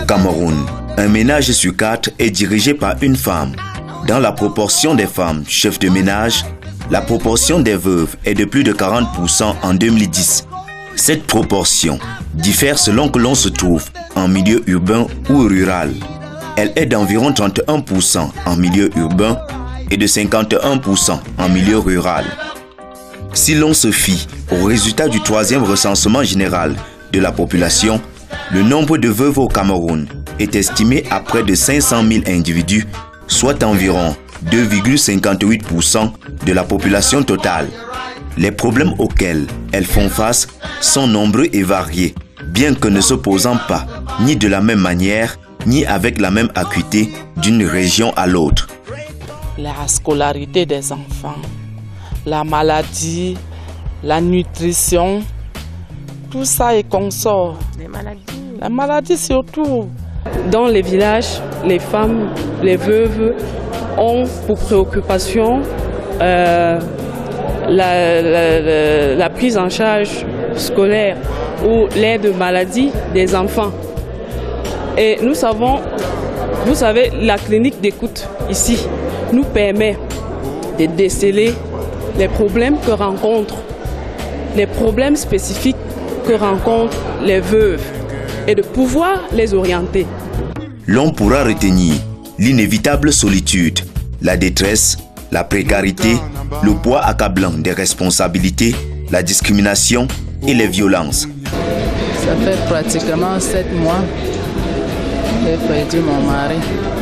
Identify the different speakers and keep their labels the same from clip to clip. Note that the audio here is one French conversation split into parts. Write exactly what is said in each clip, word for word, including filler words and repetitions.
Speaker 1: Cameroun, un ménage sur quatre est dirigé par une femme. Dans la proportion des femmes chefs de ménage, la proportion des veuves est de plus de quarante pour cent en deux mille dix. Cette proportion diffère selon que l'on se trouve en milieu urbain ou rural. Elle est d'environ trente et un pour cent en milieu urbain et de cinquante et un pour cent en milieu rural. Si l'on se fie au résultat du troisième recensement général de la population, le nombre de veuves au Cameroun est estimé à près de cinq cent mille individus, soit environ deux virgule cinquante-huit pour cent de la population totale. Les problèmes auxquels elles font face sont nombreux et variés, bien que ne s'opposant pas ni de la même manière, ni avec la même acuité d'une région à l'autre.
Speaker 2: La scolarité des enfants, la maladie, la nutrition, tout ça est consort.
Speaker 3: Les maladies.
Speaker 2: La maladie surtout.
Speaker 4: Dans les villages, les femmes, les veuves ont pour préoccupation euh, la, la, la, la prise en charge scolaire ou l'aide aux maladies des enfants. Et nous savons, vous savez, la clinique d'écoute ici nous permet de déceler les problèmes que rencontrent, les problèmes spécifiques que rencontrent les veuves et de pouvoir les orienter.
Speaker 1: L'on pourra retenir l'inévitable solitude, la détresse, la précarité, le poids accablant des responsabilités, la discrimination et les violences.
Speaker 5: Ça fait pratiquement sept mois que j'ai perdu mon mari.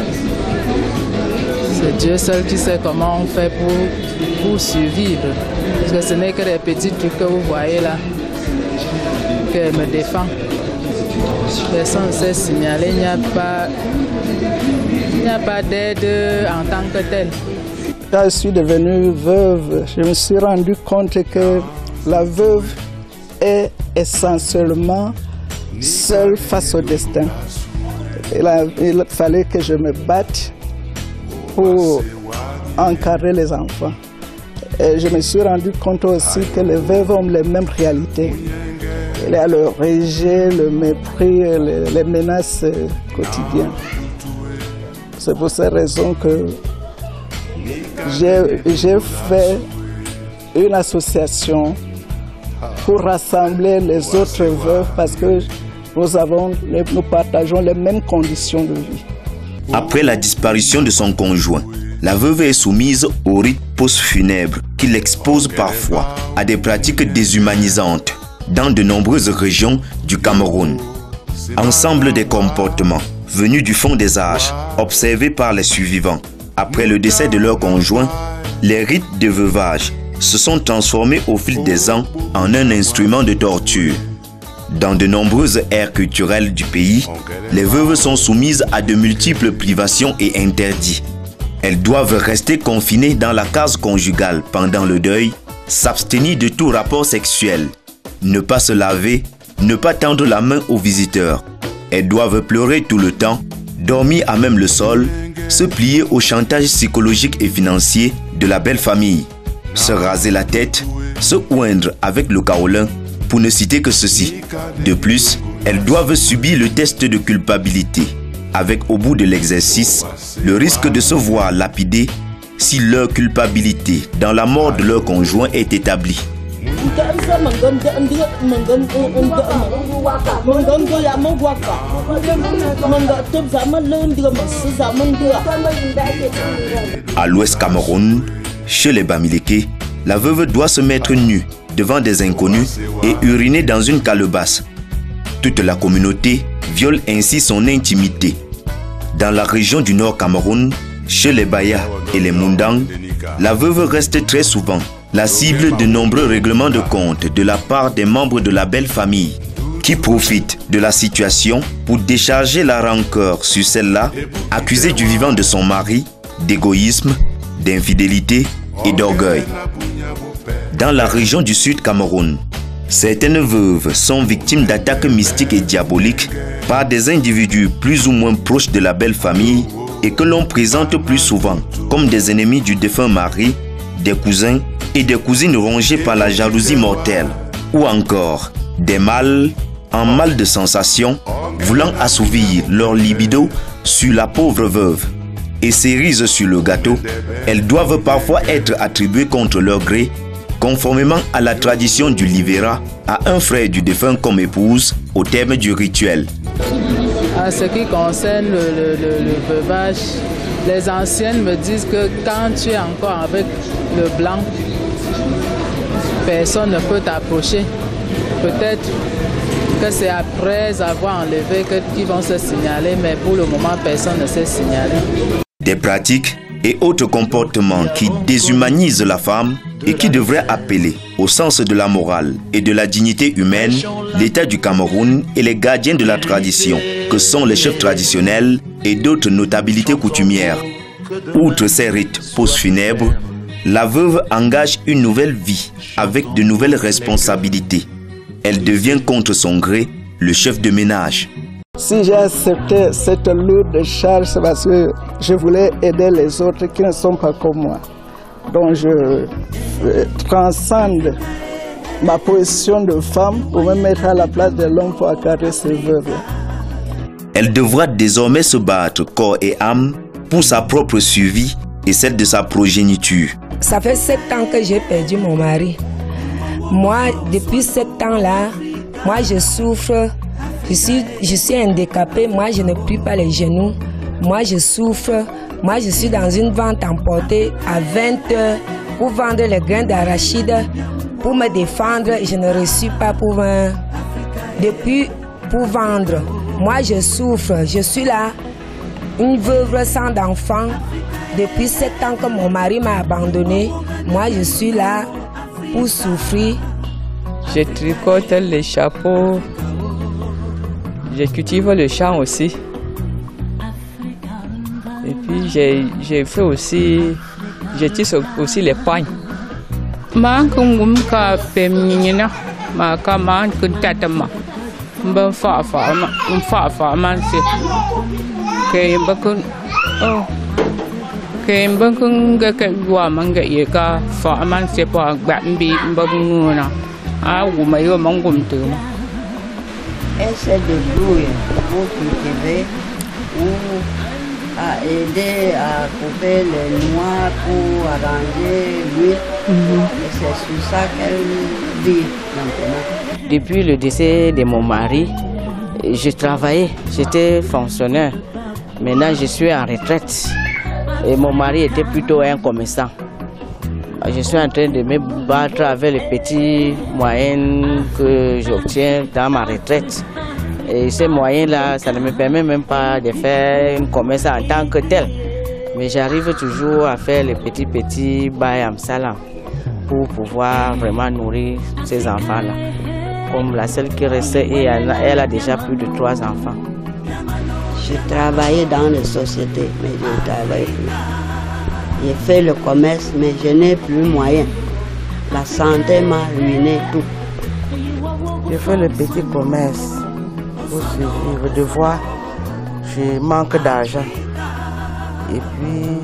Speaker 5: C'est Dieu seul qui sait comment on fait pour, pour survivre. Parce que ce n'est que les petits trucs que vous voyez là qu'elle me défend. Personne ne s'est signalé, il n'y a pas, il n'y a pas d'aide en tant que telle.
Speaker 6: Quand je suis devenue veuve, je me suis rendu compte que la veuve est essentiellement seule face au destin. Il, a, il fallait que je me batte pour encadrer les enfants. Et je me suis rendu compte aussi que les veuves ont les mêmes réalités. Il y a le rejet, le mépris, les, les menaces quotidiennes. C'est pour ces raisons que j'ai fait une association pour rassembler les autres veuves parce que nous, avons, nous partageons les mêmes conditions de vie.
Speaker 1: Après la disparition de son conjoint, la veuve est soumise au rite post-funèbre qui l'expose parfois à des pratiques déshumanisantes dans de nombreuses régions du Cameroun. Ensemble des comportements venus du fond des âges, observés par les survivants. Après le décès de leur conjoint, les rites de veuvage se sont transformés au fil des ans en un instrument de torture. Dans de nombreuses aires culturelles du pays, les veuves sont soumises à de multiples privations et interdits. Elles doivent rester confinées dans la case conjugale pendant le deuil, s'abstenir de tout rapport sexuel, ne pas se laver, ne pas tendre la main aux visiteurs. Elles doivent pleurer tout le temps, dormir à même le sol, se plier au chantage psychologique et financier de la belle famille, se raser la tête, se oindre avec le kaolin, pour ne citer que ceci. De plus, elles doivent subir le test de culpabilité, avec au bout de l'exercice, le risque de se voir lapidées si leur culpabilité dans la mort de leur conjoint est établie. À l'ouest Cameroun, chez les Bamileke, la veuve doit se mettre nue devant des inconnus et uriner dans une calebasse. Toute la communauté viole ainsi son intimité. Dans la région du Nord Cameroun, chez les Baya et les Mundang, la veuve reste très souvent la cible de nombreux règlements de compte de la part des membres de la belle famille qui profitent de la situation pour décharger la rancœur sur celle-là, accusée du vivant de son mari, d'égoïsme, d'infidélité et d'orgueil. Dans la région du Sud Cameroun, certaines veuves sont victimes d'attaques mystiques et diaboliques par des individus plus ou moins proches de la belle famille et que l'on présente plus souvent comme des ennemis du défunt mari, des cousins et des cousines rongées par la jalousie mortelle, ou encore des mâles en mal de sensation, voulant assouvir leur libido sur la pauvre veuve. Et cerises sur le gâteau, elles doivent parfois être attribuées contre leur gré, conformément à la tradition du livera, à un frère du défunt comme épouse au terme du rituel.
Speaker 5: En ce qui concerne le, le, le, le veuvage, les anciennes me disent que quand tu es encore avec le blanc, personne ne peut t'approcher. Peut-être que c'est après avoir enlevé qu'ils vont se signaler, mais pour le moment, personne ne s'est signalé.
Speaker 1: Des pratiques et autres comportements qui déshumanisent la femme et qui devraient appeler au sens de la morale et de la dignité humaine l'État du Cameroun et les gardiens de la tradition, que sont les chefs traditionnels et d'autres notabilités coutumières. Outre ces rites post-funèbres, la veuve engage une nouvelle vie avec de nouvelles responsabilités. Elle devient contre son gré le chef de ménage.
Speaker 6: Si j'ai accepté cette lourde charge, c'est parce que je voulais aider les autres qui ne sont pas comme moi. Donc je transcende ma position de femme pour me mettre à la place de l'homme pour accarer ses veuves.
Speaker 1: Elle devra désormais se battre corps et âme pour sa propre survie et celle de sa progéniture.
Speaker 3: Ça fait sept ans que j'ai perdu mon mari. Moi, depuis sept ans-là, moi je souffre, je suis, je suis handicapée, moi je ne plie pas les genoux, moi je souffre, moi je suis dans une vente emportée à vingt heures pour vendre les grains d'arachide, pour me défendre, je ne reçus pas pour me... Depuis, pour vendre, moi je souffre, je suis là, une veuve sans enfant, depuis sept ans que mon mari m'a abandonnée, moi je suis là pour souffrir.
Speaker 7: Je tricote les chapeaux, je cultive le champ aussi. Et puis j'ai fait aussi, je tisse aussi les pagnes. Ma kungum ka pemnyina ma ka ma kuntatama mba fa fa ma fa fa man se ke bakun oh ke bakun ga ka wa manga ye ka fa man se pa gba mbi mba nguna a wu ma yo mangum tu
Speaker 8: elle se débrouille pour cultiver ou à aider à couper les noix pour arranger l'huile. Mm-hmm. Et c'est sur ça qu'elle vit maintenant.
Speaker 7: Depuis le décès de mon mari, je travaillais, j'étais fonctionnaire. Maintenant, je suis en retraite. Et mon mari était plutôt un commerçant. Je suis en train de me battre avec les petits moyens que j'obtiens dans ma retraite. Et ces moyens-là, ça ne me permet même pas de faire un commerce en tant que tel. Mais j'arrive toujours à faire les petits petits bails en salam pour pouvoir vraiment nourrir ces enfants-là. Comme la seule qui restait, et elle, elle a déjà plus de trois enfants.
Speaker 8: Je travaillais dans les sociétés, mais je ne travaille plus. J'ai fait le commerce, mais je n'ai plus moyen. La santé m'a ruiné tout.
Speaker 9: Je fais le petit commerce. Pour survivre, de voir, je manque d'argent. Et puis,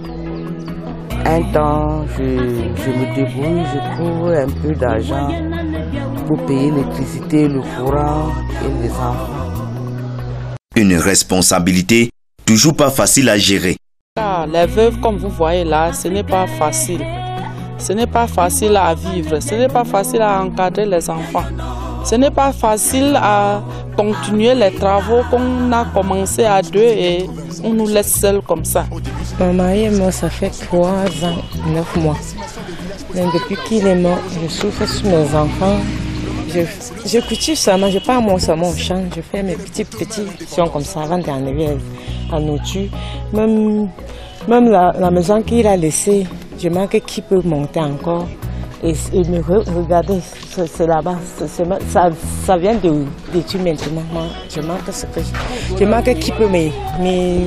Speaker 9: un temps, je, je me débrouille, je trouve un peu d'argent pour payer l'électricité, le courant et les enfants.
Speaker 1: Une responsabilité toujours pas facile à gérer.
Speaker 2: Ah, les veuves, comme vous voyez là, ce n'est pas facile. Ce n'est pas facile à vivre, ce n'est pas facile à encadrer les enfants. Ce n'est pas facile à continuer les travaux qu'on a commencé à deux et on nous laisse seuls comme ça.
Speaker 10: Mon mari est mort, ça fait trois ans, neuf mois. Mais depuis qu'il est mort, je souffre sur mes enfants. Je, je cultive seulement, je pars mon mon champ, je fais mes petits petits actions comme ça avant d'arriver à nourriture. Même, même la, la maison qu'il a laissée, je manque qui peut monter encore. Et, et me re, regardez, c'est là-bas, ça, ça vient de d'études maintenant. Moi, je manque ce que je, je manque qui peut me, me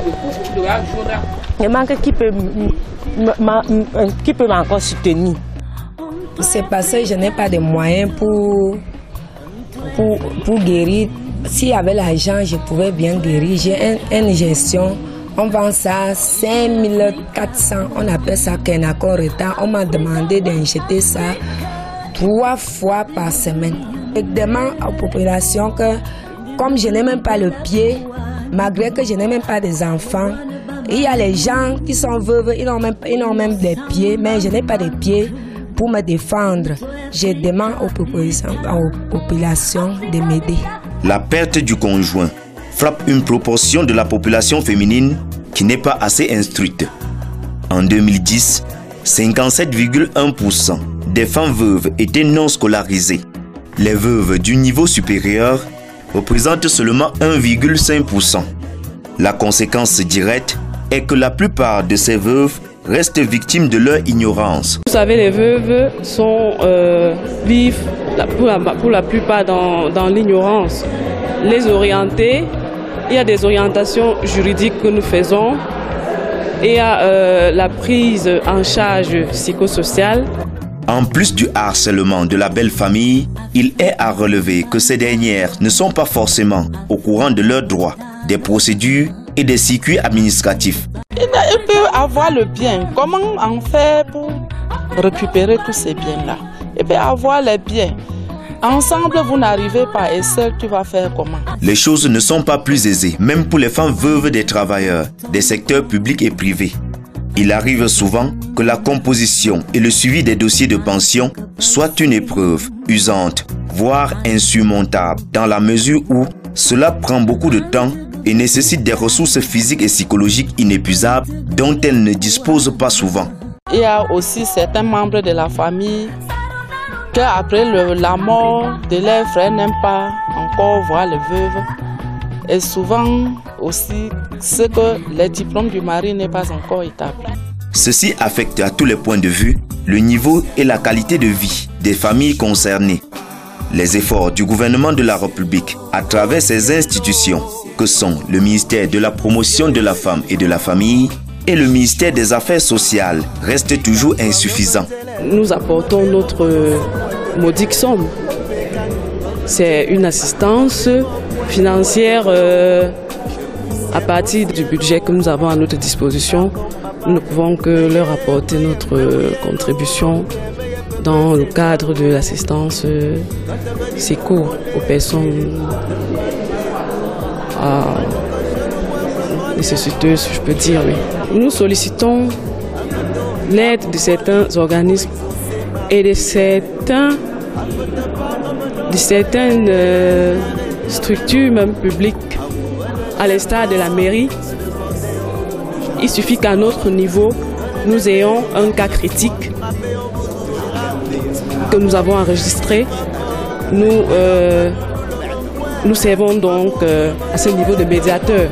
Speaker 10: je manque qui peut qui peut m'encore soutenir.
Speaker 3: C'est parce que je n'ai pas de moyens pour pour, pour guérir. S'il y avait l'argent, je pouvais bien guérir. J'ai une injection. On vend ça cinq mille quatre cents, on appelle ça Kenako Reta. On m'a demandé d'injecter ça trois fois par semaine. Je demande aux populations que, comme je n'ai même pas le pied, malgré que je n'ai même pas des enfants, il y a les gens qui sont veuves, ils ont même, ils ont même des pieds, mais je n'ai pas de pieds pour me défendre. Je demande aux populations, aux populations de m'aider.
Speaker 1: La perte du conjoint frappe une proportion de la population féminine qui n'est pas assez instruite. En deux mille dix, cinquante-sept virgule un pour cent des femmes veuves étaient non scolarisées. Les veuves du niveau supérieur représentent seulement un virgule cinq pour cent. La conséquence directe est que la plupart de ces veuves restent victimes de leur ignorance.
Speaker 4: Vous savez, les veuves sont, euh, vivent pour la, pour la plupart dans, dans l'ignorance. Les orienter, il y a des orientations juridiques que nous faisons. Et il y a euh, la prise en charge psychosociale.
Speaker 1: En plus du harcèlement de la belle famille, il est à relever que ces dernières ne sont pas forcément au courant de leurs droits, des procédures et des circuits administratifs.
Speaker 2: Il peut avoir le bien. Comment en faire pour récupérer tous ces biens-là? Il peut avoir les biens. Ensemble, vous n'arrivez pas et seul, tu vas faire comment?
Speaker 1: Les choses ne sont pas plus aisées, même pour les femmes veuves des travailleurs, des secteurs publics et privés. Il arrive souvent que la composition et le suivi des dossiers de pension soient une épreuve usante, voire insurmontable, dans la mesure où cela prend beaucoup de temps et nécessite des ressources physiques et psychologiques inépuisables dont elles ne disposent pas souvent.
Speaker 2: Il y a aussi certains membres de la famille qui, après le, la mort de leurs frères, n'aiment pas encore voir les veuves. Et souvent aussi, c'est que le diplôme du mari n'est pas encore établi.
Speaker 1: Ceci affecte à tous les points de vue le niveau et la qualité de vie des familles concernées. Les efforts du gouvernement de la République à travers ses institutions que sont le ministère de la Promotion de la Femme et de la Famille et le ministère des Affaires sociales restent toujours insuffisants.
Speaker 4: Nous apportons notre modique somme. C'est une assistance financière euh, à partir du budget que nous avons à notre disposition. Nous ne pouvons que leur apporter notre euh, contribution dans le cadre de l'assistance euh, secours aux personnes euh, nécessiteuses, je peux dire. Oui. Nous sollicitons l'aide de certains organismes et de certains de certaines euh, structures même publiques, à l'instar de la mairie. Il suffit qu'à notre niveau, nous ayons un cas critique que nous avons enregistré. Nous, euh, nous servons donc euh, à ce niveau de médiateur.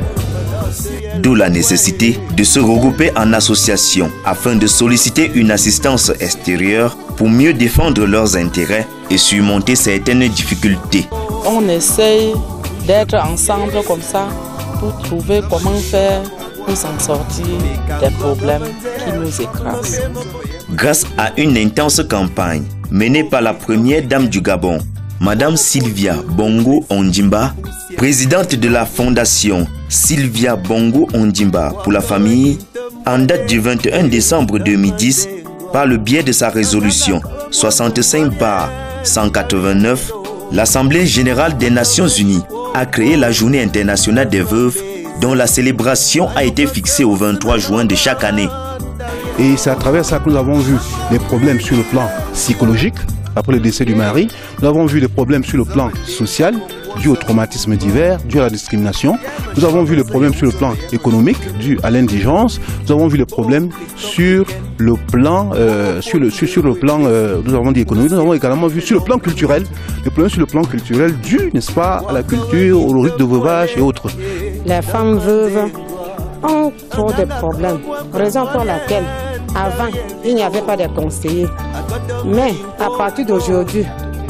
Speaker 1: D'où la nécessité de se regrouper en association afin de solliciter une assistance extérieure pour mieux défendre leurs intérêts et surmonter certaines difficultés.
Speaker 2: On essaye d'être ensemble comme ça pour trouver comment faire pour s'en sortir des problèmes qui nous écrasent.
Speaker 1: Grâce à une intense campagne menée par la première dame du Gabon, Madame Sylvia Bongo Ondimba, présidente de la fondation Sylvia Bongo Ondimba pour la famille, en date du vingt et un décembre deux mille dix, par le biais de sa résolution soixante-cinq barre cent quatre-vingt-neuf, l'Assemblée générale des Nations unies a créé la Journée internationale des veuves, dont la célébration a été fixée au vingt-trois juin de chaque année.
Speaker 11: Et c'est à travers ça que nous avons vu les problèmes sur le plan psychologique, après le décès du mari. Nous avons vu les problèmes sur le plan social, dû au traumatisme divers, dû à la discrimination. Nous avons vu les problèmes sur le plan économique, dû à l'indigence. Nous avons vu les problèmes sur le plan, euh, sur le, sur, sur le plan, euh, nous avons dit économique. Nous avons également vu sur le plan culturel, les problèmes sur le plan culturel dû, n'est-ce pas, à la culture, au rite de veuvage et autres.
Speaker 12: Les femmes veuves ont trop de problèmes, raison pour laquelle avant, il n'y avait pas de conseillers. Mais à partir d'aujourd'hui,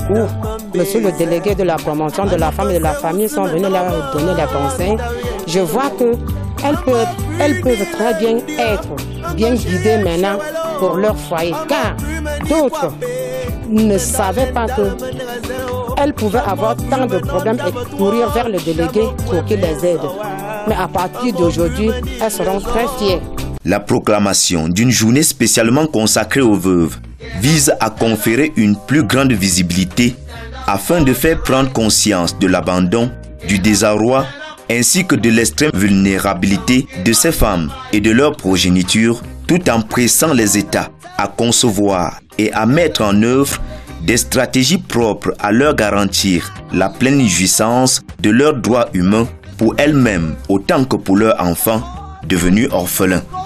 Speaker 12: où monsieur le délégué de la promotion de la femme et de la famille sont venus leur donner des conseils, je vois qu'elles peuvent, elles peuvent très bien être bien guidées maintenant pour leur foyer. Car d'autres ne savaient pas qu'elles pouvaient avoir tant de problèmes et courir vers le délégué pour qu'il les aide. Mais à partir d'aujourd'hui, elles seront très fières.
Speaker 1: La proclamation d'une journée spécialement consacrée aux veuves vise à conférer une plus grande visibilité afin de faire prendre conscience de l'abandon, du désarroi, ainsi que de l'extrême vulnérabilité de ces femmes et de leur progéniture, tout en pressant les États à concevoir et à mettre en œuvre des stratégies propres à leur garantir la pleine jouissance de leurs droits humains pour elles-mêmes autant que pour leurs enfants devenus orphelins.